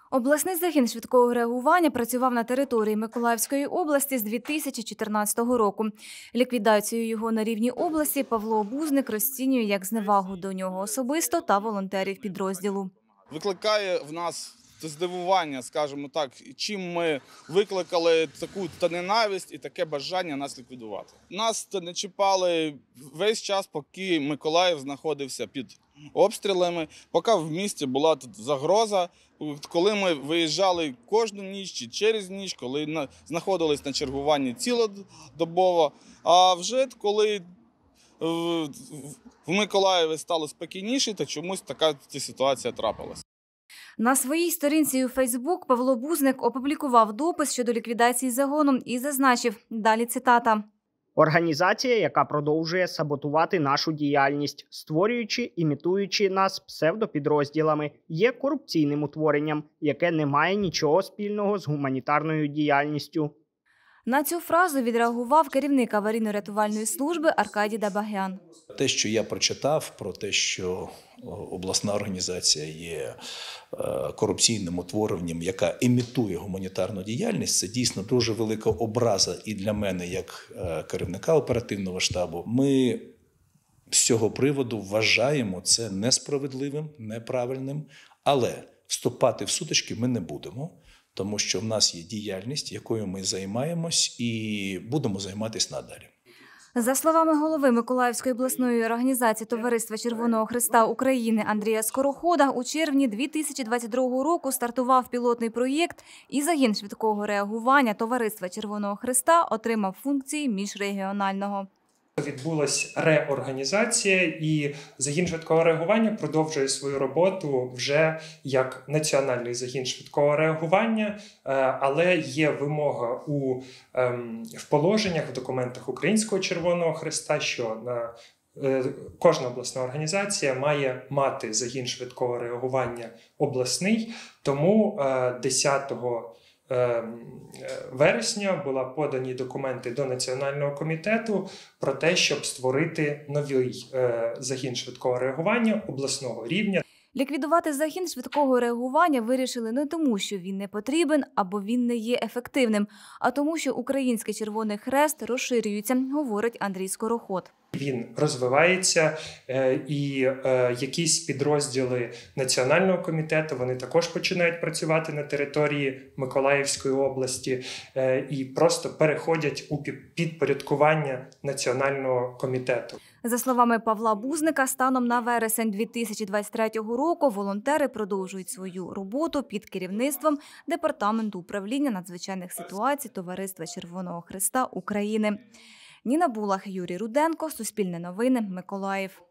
Обласний загін швидкого реагування працював на території Миколаївської області з 2014 року. Ліквідацію його на рівні області Павло Бузник розцінює як зневагу до нього особисто та волонтерів підрозділу. Викликає в нас здивування, скажімо так, чим ми викликали таку ненависть і таке бажання нас ліквідувати. Нас не чіпали весь час, поки Миколаїв знаходився під обстрілами, поки в місті була тут загроза, коли ми виїжджали кожну ніч чи через ніч, коли знаходились на чергуванні цілодобово. А вже коли в Миколаєві стало спокійніше, то чомусь така ситуація трапилась. На своїй сторінці у Фейсбук Павло Бузник опублікував допис щодо ліквідації загону і зазначив, далі цитата: «Організація, яка продовжує саботувати нашу діяльність, створюючи, імітуючи нас псевдопідрозділами, є корупційним утворенням, яке не має нічого спільного з гуманітарною діяльністю». На цю фразу відреагував керівник аварійно-рятувальної служби Аркадій Дабагян. Те, що я прочитав про те, що обласна організація є корупційним утворенням, яка імітує гуманітарну діяльність, це дійсно дуже велика образа і для мене, як керівника оперативного штабу. Ми з цього приводу вважаємо це несправедливим, неправильним, але вступати в сутички ми не будемо. Тому що в нас є діяльність, якою ми займаємось і будемо займатися надалі. За словами голови Миколаївської обласної організації Товариства Червоного Хреста України Андрія Скорохода, у червні 2022 року стартував пілотний проєкт і загін швидкого реагування Товариства Червоного Хреста отримав функції міжрегіонального. Відбулася реорганізація, і загін швидкого реагування продовжує свою роботу вже як національний загін швидкого реагування, але є вимога в положеннях, в документах Українського Червоного Хреста, що кожна обласна організація має мати загін швидкого реагування обласний, тому 10 вересня були подані документи до Національного комітету про те, щоб створити новий загін швидкого реагування обласного рівня. Ліквідувати загін швидкого реагування вирішили не тому, що він не потрібен або він не є ефективним, а тому, що Український Червоний Хрест розширюється, говорить Андрій Скороход. Він розвивається, і якісь підрозділи Національного комітету, вони також починають працювати на території Миколаївської області і просто переходять у підпорядкування Національного комітету. За словами Павла Бузника, станом на вересень 2023 року волонтери продовжують свою роботу під керівництвом Департаменту управління надзвичайних ситуацій Товариства Червоного Хреста України. Ніна Булах, Юрій Руденко, Суспільне новини, Миколаїв.